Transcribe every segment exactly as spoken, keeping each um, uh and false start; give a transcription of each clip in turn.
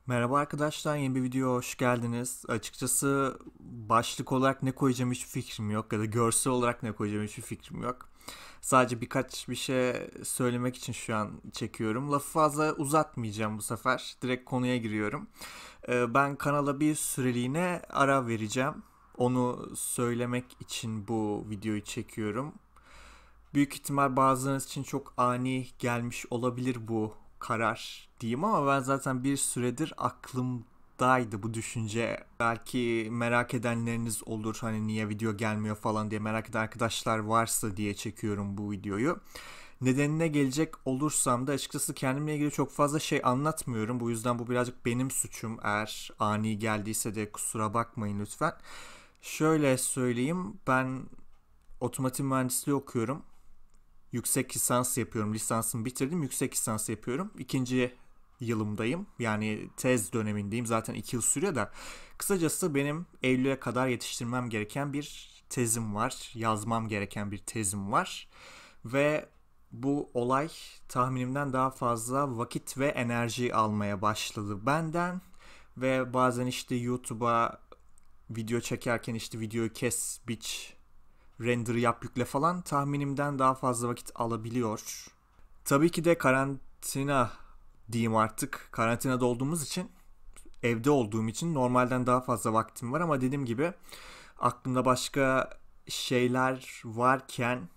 Merhaba arkadaşlar, yeni bir videoya hoş geldiniz. Açıkçası başlık olarak ne koyacağım hiçbir fikrim yok ya da görsel olarak ne koyacağım hiçbir fikrim yok. Sadece birkaç bir şey söylemek için şu an çekiyorum. Lafı fazla uzatmayacağım bu sefer. Direkt konuya giriyorum. Ee, Ben kanala bir süreliğine ara vereceğim. Onu söylemek için bu videoyu çekiyorum. Büyük ihtimal bazılarınız için çok ani gelmiş olabilir bu karar diyeyim ama ben zaten bir süredir aklımdaydı bu düşünce. Belki merak edenleriniz olur hani niye video gelmiyor falan diye merak eden arkadaşlar varsa diye çekiyorum bu videoyu. Nedenine gelecek olursam da açıkçası kendimle ilgili çok fazla şey anlatmıyorum. Bu yüzden bu birazcık benim suçum. Eğer ani geldiyse de kusura bakmayın lütfen. Şöyle söyleyeyim, ben otomotiv mühendisliği okuyorum. Yüksek lisans yapıyorum. Lisansımı bitirdim. Yüksek lisans yapıyorum. İkinci yılımdayım. Yani tez dönemindeyim. Zaten iki yıl sürüyor da. Kısacası benim Eylül'e kadar yetiştirmem gereken bir tezim var. Yazmam gereken bir tezim var. Ve bu olay tahminimden daha fazla vakit ve enerji almaya başladı benden. Ve bazen işte YouTube'a video çekerken işte videoyu kes, biç, render yap yükle falan tahminimden daha fazla vakit alabiliyor. Tabii ki de karantina diyeyim artık. Karantinada olduğumuz için, evde olduğum için normalden daha fazla vaktim var ama dediğim gibi aklımda başka şeyler varken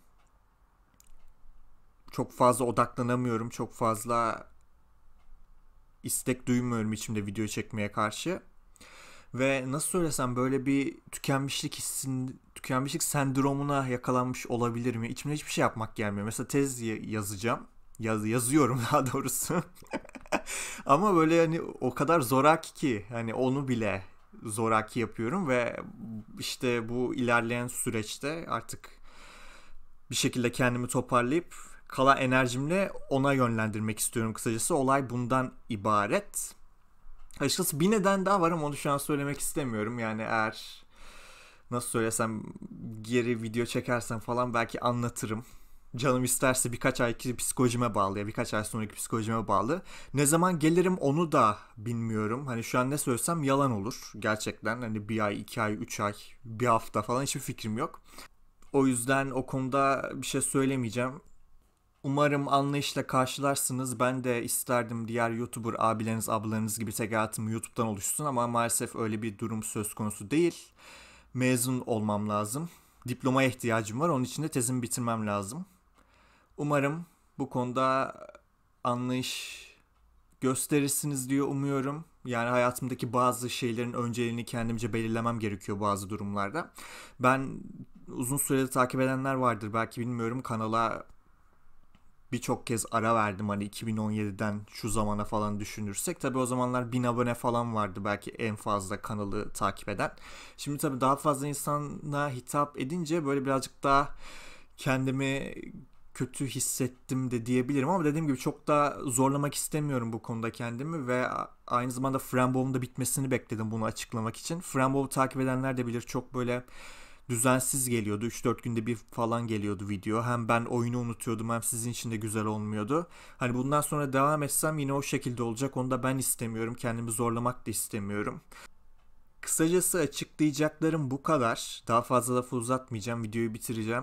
çok fazla odaklanamıyorum. Çok fazla istek duymuyorum içimde video çekmeye karşı. Ve nasıl söylesem böyle bir tükenmişlik hissin, tükenmişlik sendromuna yakalanmış olabilir mi? İçimde hiçbir şey yapmak gelmiyor. Mesela tez yazacağım. Yaz, yazıyorum daha doğrusu. Ama böyle hani o kadar zoraki ki hani onu bile zoraki yapıyorum ve işte bu ilerleyen süreçte artık bir şekilde kendimi toparlayıp kalan enerjimle ona yönlendirmek istiyorum. Kısacası olay bundan ibaret. Açıkçası bir neden daha var ama onu şu an söylemek istemiyorum. Yani eğer nasıl söylesem geri video çekersem falan belki anlatırım. Canım isterse birkaç ayki psikolojime bağlı ya birkaç ay sonraki psikolojime bağlı. Ne zaman gelirim onu da bilmiyorum. Hani şu an ne söylesem yalan olur gerçekten. Hani bir ay, iki ay, üç ay, bir hafta falan hiçbir fikrim yok. O yüzden o konuda bir şey söylemeyeceğim. Umarım anlayışla karşılarsınız. Ben de isterdim diğer YouTuber abileriniz, ablalarınız gibi tek hayatım YouTube'dan oluşsun ama maalesef öyle bir durum söz konusu değil. Mezun olmam lazım. Diplomaya ihtiyacım var. Onun için de tezimi bitirmem lazım. Umarım bu konuda anlayış gösterirsiniz diye umuyorum. Yani hayatımdaki bazı şeylerin önceliğini kendimce belirlemem gerekiyor bazı durumlarda. Ben uzun sürede takip edenler vardır belki bilmiyorum. Kanala birçok kez ara verdim hani iki bin on yediden şu zamana falan düşünürsek. Tabi o zamanlar bin abone falan vardı belki en fazla kanalı takip eden. Şimdi tabi daha fazla insana hitap edince böyle birazcık daha kendimi kötü hissettim de diyebilirim ama dediğim gibi çok da zorlamak istemiyorum bu konuda kendimi ve aynı zamanda Frambo'nun da bitmesini bekledim bunu açıklamak için. Frambo'yu takip edenler de bilir çok böyle düzensiz geliyordu. üç dört günde bir falan geliyordu video. Hem ben oyunu unutuyordum hem sizin için de güzel olmuyordu. Hani bundan sonra devam etsem yine o şekilde olacak. Onu da ben istemiyorum. Kendimi zorlamak da istemiyorum. Kısacası açıklayacaklarım bu kadar. Daha fazla lafı uzatmayacağım. Videoyu bitireceğim.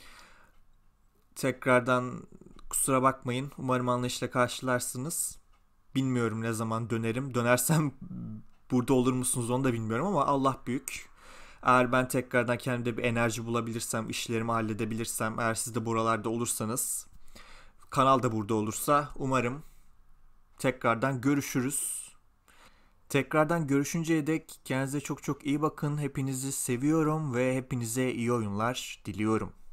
Tekrardan kusura bakmayın. Umarım anlayışla karşılarsınız. Bilmiyorum ne zaman dönerim. Dönersem burada olur musunuz onu da bilmiyorum ama Allah büyük. Eğer ben tekrardan kendimde bir enerji bulabilirsem, işlerimi halledebilirsem, eğer siz de buralarda olursanız, kanal da burada olursa umarım tekrardan görüşürüz. Tekrardan görüşünceye dek kendinize çok çok iyi bakın. Hepinizi seviyorum ve hepinize iyi oyunlar diliyorum.